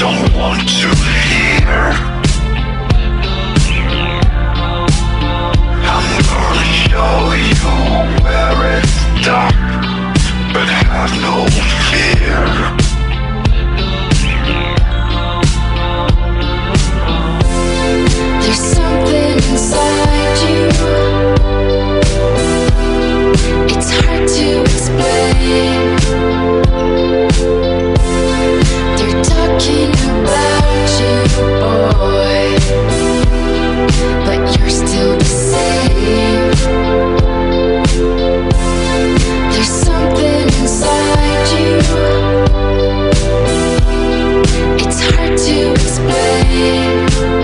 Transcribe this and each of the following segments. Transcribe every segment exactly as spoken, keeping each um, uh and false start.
don't want to hear. I'm gonna show you where it's dark, but have no fear. There's something inside you. It's hard to explain. They're talking about you, boy, but you're still the same. There's something inside you. It's hard to explain.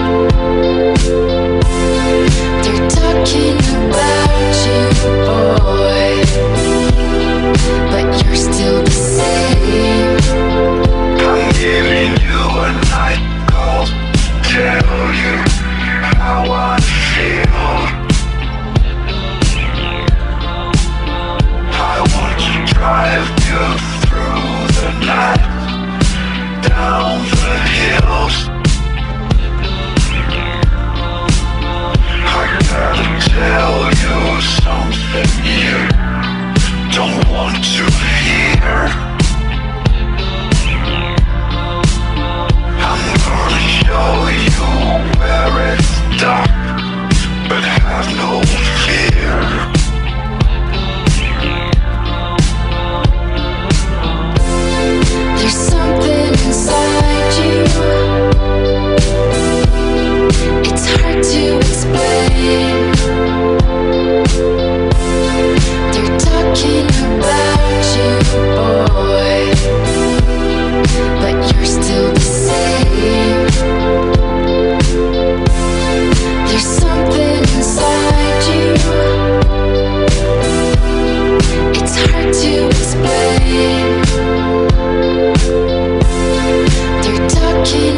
They're talking about you, boy, but you're still the same. I'm giving you a night call, tell you how I feel. I want to drive you through the night, down the hills. I gotta tell you something you don't want to hear. I'm gonna show you where it's dark, but have no fear. There's something inside you. It's hard to explain. They're talking about you, boy, but you're still the same. There's something inside you. It's hard to explain. They're talking